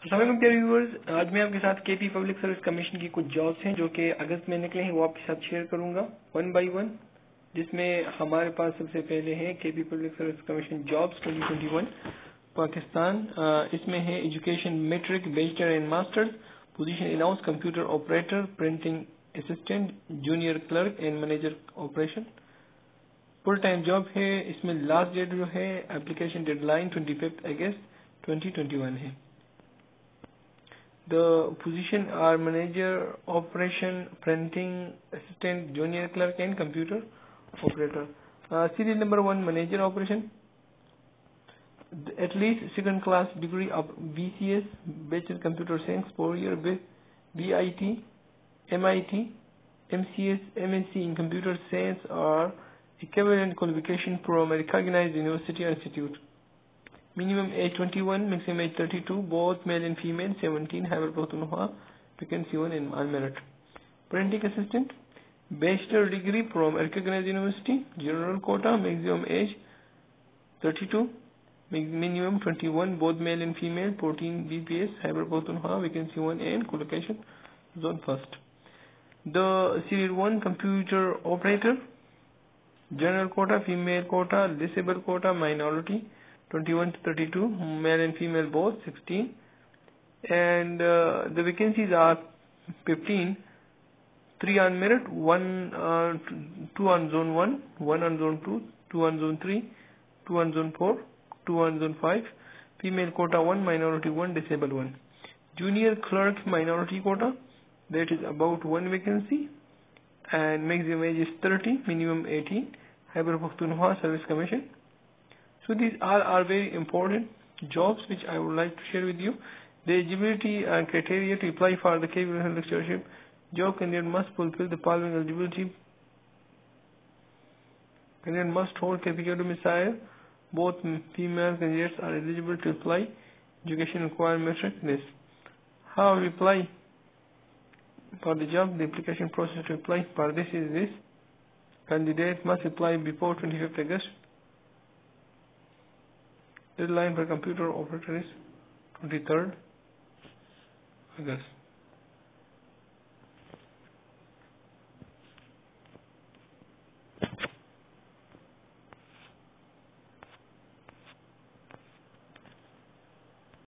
अस्सलाम प्यारे व्यूअर्स, आज मैं आपके साथ केपी पब्लिक सर्विस कमीशन की कुछ जॉब्स हैं जो कि अगस्त में निकले हैं, वो आपके साथ शेयर करूंगा वन बाय वन। जिसमें हमारे पास सबसे पहले है KP public service commission jobs 2021 Pakistan. इसमें है education matric bachelor and masters, position in house computer operator, printing assistant, junior clerk and manager operation. Full time job है। इसमें लास्ट डेट जो है एप्लीकेशन डेडलाइन 25 अगस्त 2021 है। The position are manager, operation, printing, assistant, junior clerk and computer operator. Serial number 1, manager operation. At least second class degree of BCS, Bachelor Computer Science, 4 year with BIT, MIT, MCS, MSc in Computer Science or equivalent qualification from a recognized university or institute. Minimum age 21, maximum age 32, both male and female, 17, Haverbotunha, vacancy 1 in unmerit. Printing assistant, bachelor degree from recognized university, general quota, maximum age 32, minimum 21, both male and female, 14 BPS, Haverbotunha, vacancy 1 and collocation zone first. The serial 1, computer operator, general quota, female quota, disabled quota, minority, 21 to 32, male and female both, 16. And the vacancies are 15, 3 on merit, 2 on zone 1, 1 on zone 2, 2 on zone 3, 2 on zone 4, 2 on zone 5, female quota 1, minority 1, disabled 1. Junior clerk minority quota, that is about 1 vacancy, and maximum age is 30, minimum 18, Khyber Pakhtunkhwa Service Commission. So these are very important jobs which I would like to share with you. The eligibility criteria to apply for the KP lectureship: job candidate must fulfill the following eligibility. Candidate must hold KPK domicile. Both female candidates are eligible to apply. Education requirement list. How we apply for the job? The application process to apply for this is this. Candidate must apply before 25th August. Deadline for computer operator is 23rd August.